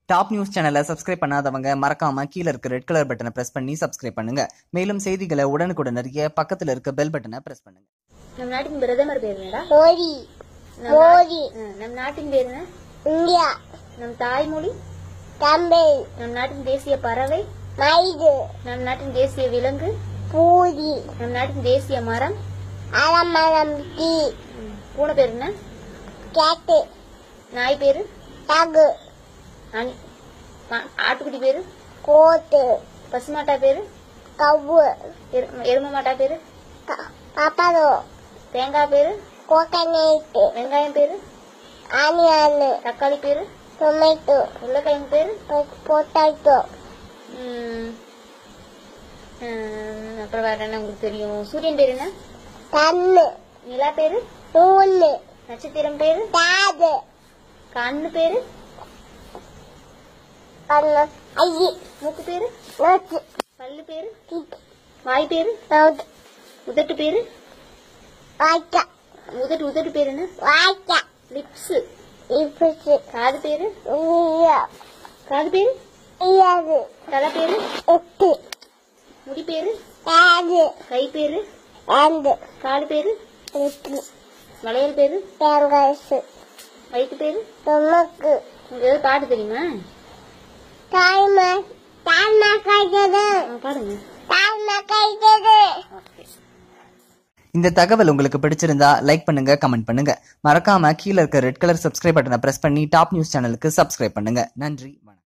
Top news சேனலை subscribe பண்ணாதவங்க மறக்காம கீழ இருக்க ரெட் கலர் பட்டனை பிரஸ் பண்ணி சப்ஸ்கிரைப் பண்ணுங்க. மேலும் செய்திகளை உடனுக்குடன் அறிய பக்கத்துல இருக்க பெல் பட்டனை பிரஸ் பண்ணுங்க. நம் நாட்டின் பிரதமர் பேர் என்னடா? மோடி. மோடி. நம் நாட்டின் பேர் என்ன? இந்தியா. நம் தாய்மொழி? தமிழ். நம் நாட்டின் தேசிய பறவை? மயில். நம் நாட்டின் தேசிய விலங்கு? பூரி. நம் நாட்டின் தேசிய மரம்? அலமரம். டீ. பூனை பேர் என்ன? கேட்டு. நாய் பேரு? தகு. ஆட்டுக்குட்டி பேரு? கோட்டு. பசுமாட்டா பேரு? கவ்வு. எரும மாட்டா பேரு? பப்பரோ. தேங்காய் பேரு? கோகனேட். வெங்காயம் பேரு? ஆனியன். தக்காளி பேரு? டொமேட்டோ. உருளைக்கிழங்கு பேரு? பொட்டேட்டோ. அப்புறம் வேற என்ன உங்களுக்கு தெரியும்? சூரியன் பேரு என்ன? கண்ணு. நிலா பேரு? நூலு. நட்சத்திரம் பேரு? தாது. கண்ணு பேரு? கண்ணு. ஐயி. மூக்கு பேரு? நோட்டு. பல்லு பேரு? வாய் பேரு? நோட்டு. உதட்டு பேரு? வாய்க்கா. உதட்டு பேரு என்ன? வாய்க்கா. லிப்ஸ். இப்படி. காது பேரு? ஐயா. காது பேரு? ஐயாது. தலை பேரு? எட்டு. முடி பேரு? தாது. கை பேரு? ஆண்டு. காலு பேரு? எட்டு. வளையல் பேரு? தேங்காசு. வயிற்று பேரு? நமக்கு. உங்களுக்கு ஏதாவது பாட்டு தெரியுமா? தாய்மா. தாய்மா கைதது. பாடுங்க. தாய்மா கைதது. இந்த தகவல் உங்களுக்கு பிடிச்சிருந்தா லைக் பண்ணுங்க, கமெண்ட் பண்ணுங்க. மறக்காம கீழ இருக்க ரெட் கலர் சப்ஸ்கிரைப் பட்டனை பிரஸ் பண்ணி டாப் நியூஸ் சேனலுக்கு சப்ஸ்கிரைப் பண்ணுங்க. நன்றி.